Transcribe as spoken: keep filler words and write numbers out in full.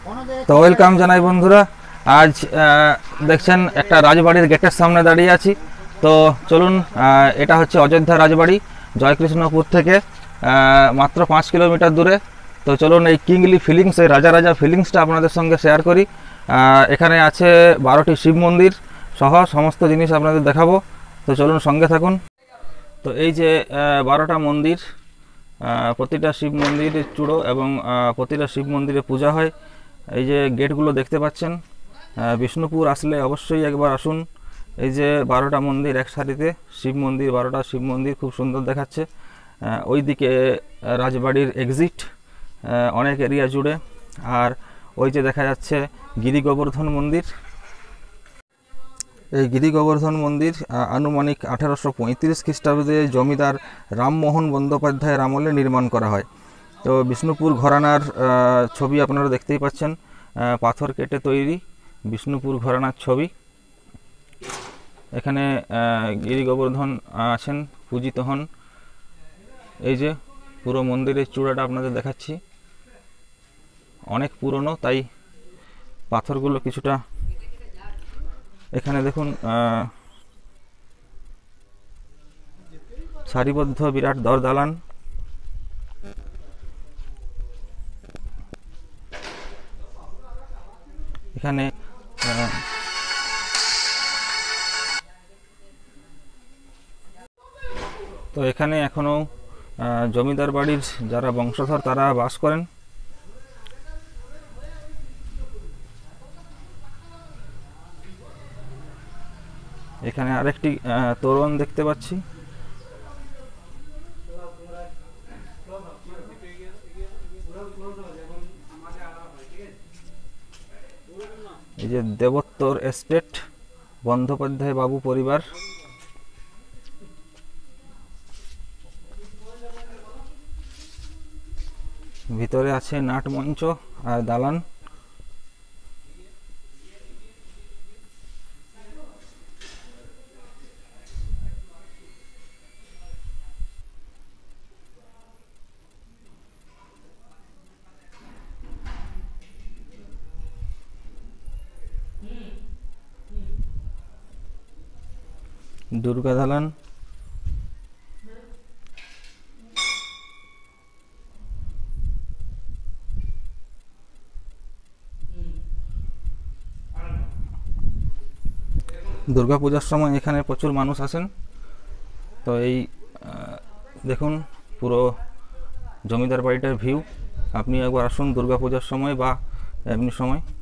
তো ওয়েলকাম জানাই বন্ধুরা। আজ দেখছেন একটা রাজবাড়ির গেটের সামনে দাঁড়িয়ে আছি। তো চলুন, এটা হচ্ছে অযোধ্যা রাজবাড়ি, জয়কৃষ্ণপুর থেকে মাত্র পাঁচ কিলোমিটার দূরে। তো চলুন এই কিংলি ফিলিংস, এই রাজা রাজা ফিলিংসটা আপনাদের সঙ্গে শেয়ার করি। এখানে আছে বারোটি শিব মন্দির সহ সমস্ত জিনিস আপনাদের দেখাবো। তো চলুন সঙ্গে থাকুন। তো এই যে বারোটা মন্দির, প্রতিটা শিব মন্দিরের চূড়ো এবং প্রতিটা শিব মন্দিরে পূজা হয়। এই যে গেটগুলো দেখতে পাচ্ছেন, বিষ্ণুপুর আসলে অবশ্যই একবার আসুন। এই যে বারোটা মন্দির এক সারিতে, শিব মন্দির, বারোটা শিব মন্দির খুব সুন্দর দেখাচ্ছে। ওই দিকে রাজবাড়ির এক্সিট অনেক এরিয়া জুড়ে, আর ওই যে দেখা যাচ্ছে গিরি গোবর্ধন মন্দির। এই গিরি গোবর্ধন মন্দির আনুমানিক আঠারোশো পঁয়ত্রিশ খ্রিস্টাব্দে জমিদার রামমোহন বন্দ্যোপাধ্যায়ের আমলে নির্মাণ করা হয়। তো বিষ্ণুপুর ঘরানার ছবি আপনারা দেখতেই পাচ্ছেন, পাথর কেটে তৈরি বিষ্ণুপুর ঘরানার ছবি। এখানে গিরি গোবর্ধন আছেন, পূজিত হন। এই যে পুরো মন্দিরের চূড়াটা আপনাদের দেখাচ্ছি, অনেক পুরনো, তাই পাথরগুলো কিছুটা। এখানে দেখুন সারিবদ্ধ বিরাট দর দালান। এখানে তো এখানে এখনো জমিদার বাড়ির যারা বংশধর তারা বাস করেন। এখানে আরেকটি তোরণ দেখতে পাচ্ছি। এই যে দেবোত্তর এস্টেট, বন্দ্যোপাধ্যায় বাবু পরিবার। ভিতরে আছে নাট মঞ্চ আর দালান। দুর্গা দালান। দুর্গা পূজার সময় এখানে প্রচুর মানুষ আসেন। তো এই দেখুন পুরো জমিদার বাড়িটার ভিউ। আপনি একবার আসুন দুর্গা পূজার সময় বা এমনি সময়।